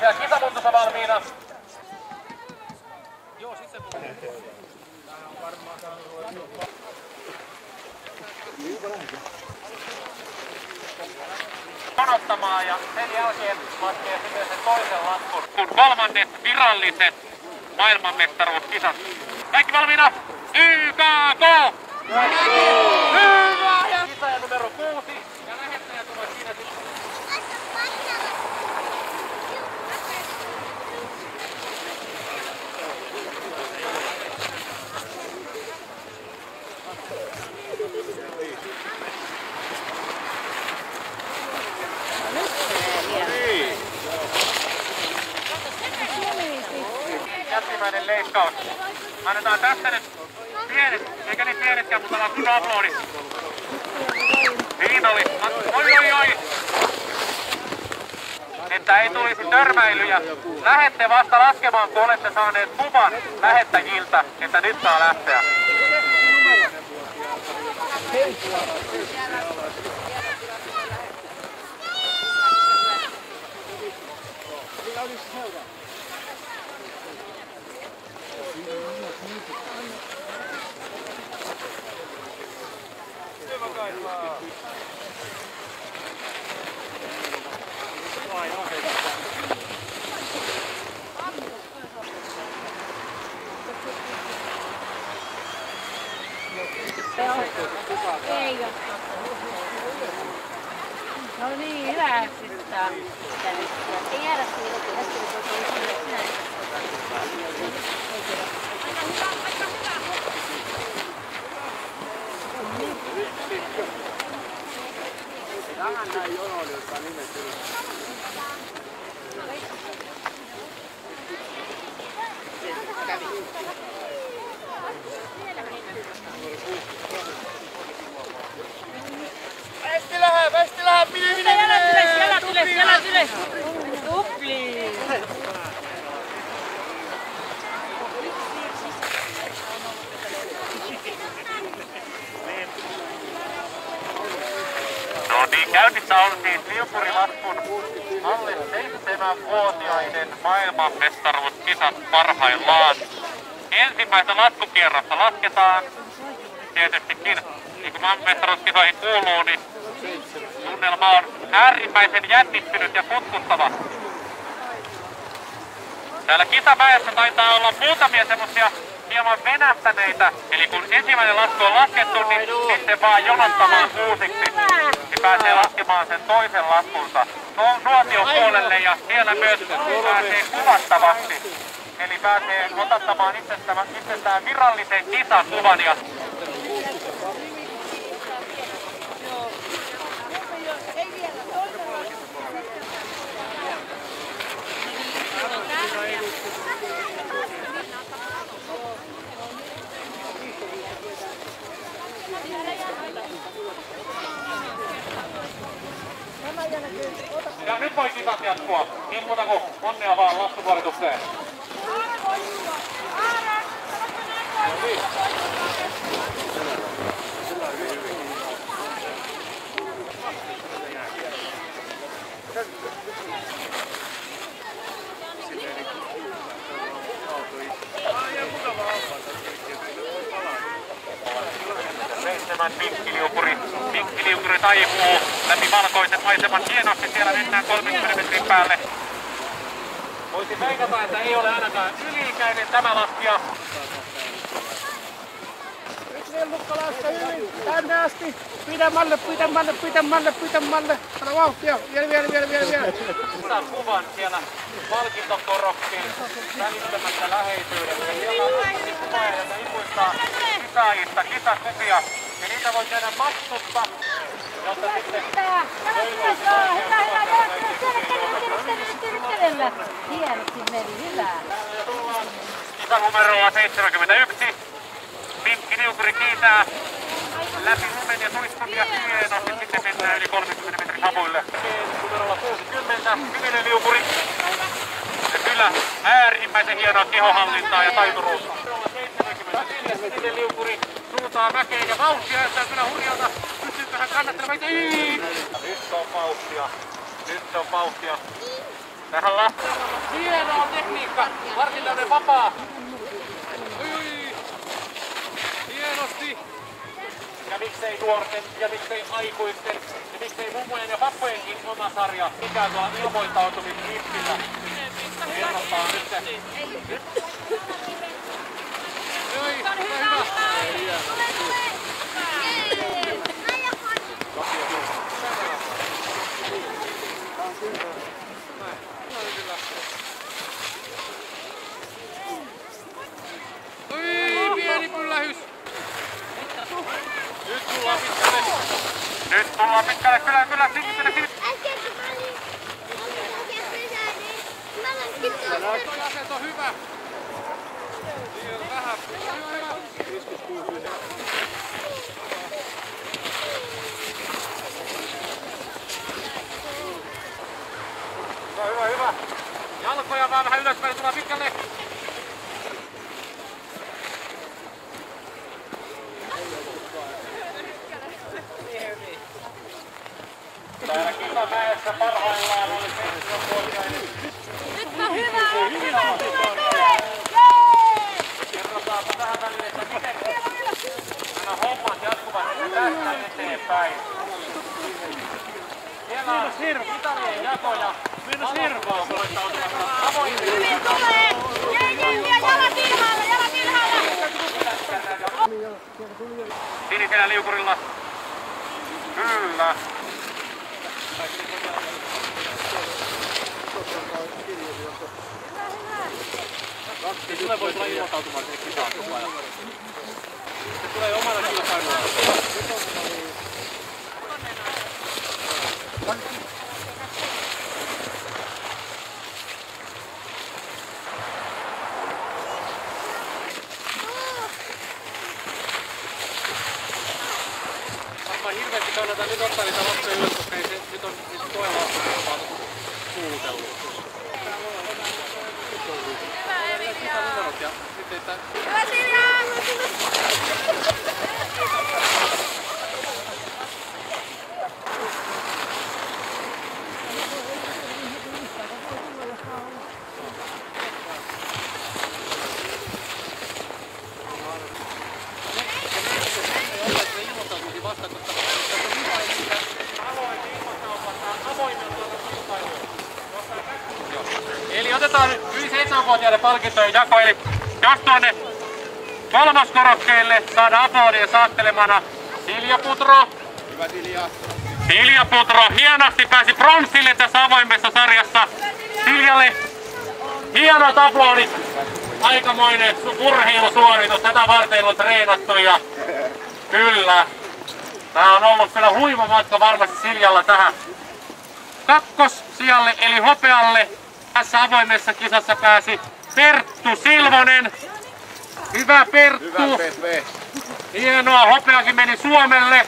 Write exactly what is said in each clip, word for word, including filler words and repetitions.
siellä kisamuutossa valmiina. Joo, sit se odottamaan ja sen jälkeen laskee sitten sen toisen laskun. Kun kolmannet viralliset maailmanmestaruuskisat. Kaikki valmiina? Y K K! Hyvä! Ja kisaja numero kuusi. Ja lähettäjä tulee siinä sitten. Jättimäinen leikkaus. Annetaan tästä nyt pienet, eikä niin pienetkään, mutta ollaan kun aplodit. Siinä oli. Oi oi oi! Että ei tulisi törmäilyjä. Lähette vasta laskemaan, kun olette saaneet luvan lähettäjiltä, että nyt saa lähteä. Eikö? No niin, hyväksytään. Ei jäädä siihen, että tässä on Tähän näin jonoon, jossa nimet ylös. Väisti lähe, väisti lähe, mine, mine, mine! Jalat ylös, jalat ylös, jalat ylös! Tupli! No niin, käynnissä on siis liukurilaskun alle seitsemänvuotiaiden maailmanmestaruuskisat parhaillaan. Ensimmäistä laskukierrosta lasketaan tietystikin, niin kuin maailmanmestaruuskisoihin kuuluu, niin tunnelma on äärimmäisen jännittynyt ja kutkuttava. Täällä kisamäessä taitaa olla muutamia semmosia hieman venähtäneitä, eli kun ensimmäinen lasku on laskettu, niin sitten vaan jonottamaan uusiksi, niin pääsee laskemaan sen toisen laskunsa no, nuotion puolelle ja siellä myös pääsee kuvattavasti. Eli pääsee otattamaan itsestään, itsestään virallisen kisakuvan ja ja nyt voi kisat jatkua. Niin muuta kuin onnea vaan laskusuoritukseen. Seitsemän pinkkiliukuri. Pinkkiliukuri taipuu läpi valkoisen maiseman hienosti. Siellä mennään kolmekymmentä metrin päälle. Voisin veikata, että ei ole ainakaan yli-ikäinen tämä laskija. Lukka laska yli, tänne asti. Pidemmälle, pidemmälle, pidemmälle, pidemmälle. Sano vauhtia. Vielä, vielä, vielä, vielä, vielä. Saan kuvan siellä palkintokoroksiin välittömässä läheisyydessä. Siellä on kuva, joka ipuistaa kisaajista kisakuvia. Ja niitä voi tehdä maksutta, jotta sitten hienosti meni, hyvä. Kisanumeroa seitsemänkymmentäyksi. Pinkki liukuri kiitää läpi lumen ja tuistumia hienosti. Sitten mennään yli kolmekymmentä metrin havuille. Numerolla kuusikymmentä. Sininen liukuri. Ja kyllä äärimmäisen hienoa kehohallintaa ja taituruutta. Numerolla seitsemänkymmentäneljä. Sininen liukuri. Suuntaa mäkeen ja vauhtia näyttää kyllä hurjalta. Pystyyköhän kannattelemaan? Nyt on vauhtia. Nyt on vauhtia. Tähän lasku. Hienoa tekniikka. Varsin tämmönen vapaa. Oi, oi. Hienosti. Ja miksei nuorten, ja miksei aikuisten, ja miksei mummojen ja pappojenkin oma sarja ikään tuolla ilmoittautumislippillä. Kerrotaan nyt se. Oi, hyvä. Oi, pieni pyllähys. Nyt tullaan pitkälle. Nyt tullaan pitkälle. Kyllä, kyllä. Sinne, sinne. Äsken kun mä olin äsken pesään, niin mä lähtin tuossa. Toi asento on hyvä. Siinä on vähän. Hyvä, hyvä, hyvä. Jalkoja vaan vähän ylöspäin, tullaan pitkälle. Täällä Kisamäessä parhaillaan oli seitsemänvuotiaiden. Nyt on hyvä, hyvä, Kerrotaanpa tähän väliin, että miten nämä hommat jatkuvat tästä eteenpäin. Siellä on mitalien jakoja. Mennä sirvaa voittautumassa avoimia. hyvin tulee. Jee, jee, jee, jalat ilhaalla, jalat ilhaalla. Sinisellä liukurilla. Kyllä. Se tulee voi tulla ilmoittautumaan sinne kisaan koko ajan. Se tulee omana kilpailulla. Varmaan hirveästi kannattaa nyt ottaa niitä lapsia ylös, koska ei se nyt on niitä toilla saatu kuutellut. Ja sitten, että... Hyvä Silja! Eli otetaan yli seitsemänvuotiaiden palkintojen jako, eli jos tuonne kolmoskorokkeelle saadaan aplodien saattelemana Silja Putro. Hyvä Silja. Silja Putro hienosti pääsi pronssille tässä avoimessa sarjassa. Siljalle hienot aplodit. Aikamoinen urheilusuoritus. Tätä varten on treenattu ja kyllä. Tää on ollut kyllä huima matka varmasti Siljalla tähän kakkossijalle eli hopealle. Tässä avoimessa kisassa pääsi Perttu Silvonen. Hyvä Perttu. Hyvä P S V. Hienoa, hopeakin meni Suomelle.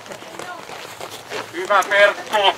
Hyvä Perttu.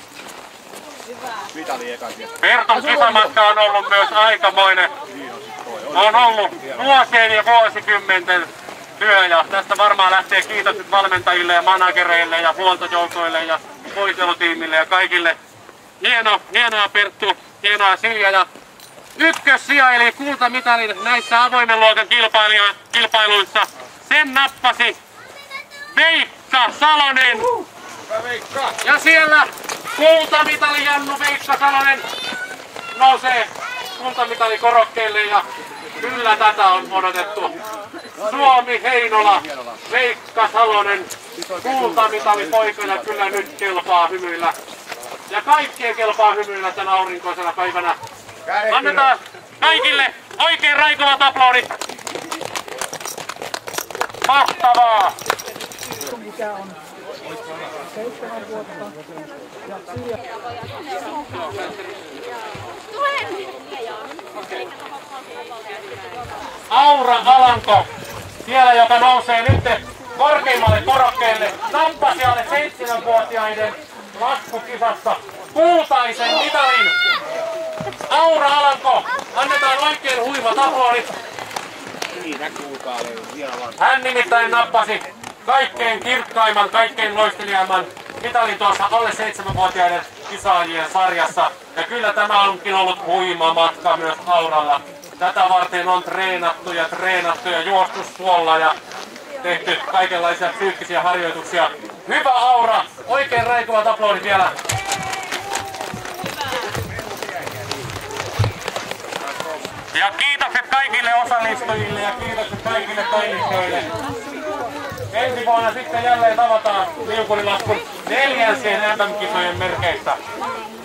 Mitali eka siellä. Pertun kisamatka on ollut myös aikamoinen. On ollut vuosien ja vuosikymmenten työ ja tästä varmaan lähtee kiitokset valmentajille ja managereille ja huoltojoukoille ja voitelutiimille ja kaikille. Hieno, hienoa Perttu, hienoa Silja ja ykkössija eli kultamitalin näissä avoimen luokan kilpailuissa. Sen nappasi Veikka Salonen. Hyvä Veikka. Ja siellä kultamitali Jannu Veikka Salonen nousee kultamitalkorokkeelle ja kyllä tätä on odotettu. Suomi Heinola, Veikka Salonen, kultamitalipoikana kyllä nyt kelpaa hymyillä. Ja kaikkien kelpaa hymyillä tänä aurinkoisena päivänä. Annetaan kaikille oikein raikovat aplodit. Mahtavaa! Mikä on seitsemän vuotta ja Silja. Aura Alanko, siellä joka nousee nyt korkeimmalle korokkeelle, nappasi alle seitsemänvuotiaiden laskukisassa kultaisen mitalin. Aura Alanko, annetaan oikein huimat aplodit. Siinä kuulkaa vielä vaan. Hän nimittäin nappasi kaikkein kirkkaimman, kaikkein loistelijaimman mitalin tuossa alle seitsemänvuotiaiden kisaajien sarjassa. Ja kyllä tämä onkin ollut huima matka myös Auralla. Tätä varten on treenattu ja treenattu ja juostu suolla ja tehty kaikenlaisia psyykkisiä harjoituksia. Hyvä Aura! Oikein raikuvat aplodit vielä. Ja kiitokset kaikille osallistujille ja kiitokset kaikille toimittajille. Ensi vuonna sitten jälleen tavataan liukurilaskun neljänsien M M-kisojen merkeissä.